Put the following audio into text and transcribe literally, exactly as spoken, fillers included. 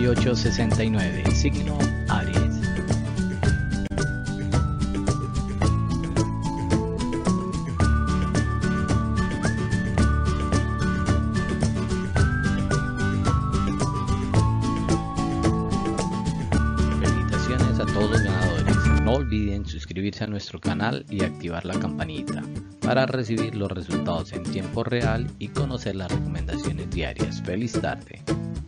y ocho sesenta y nueve, signo Aries. Felicitaciones a todos los ganadores. No olviden suscribirse a nuestro canal y activar la campanita para recibir los resultados en tiempo real y conocer las recomendaciones diarias. Feliz tarde.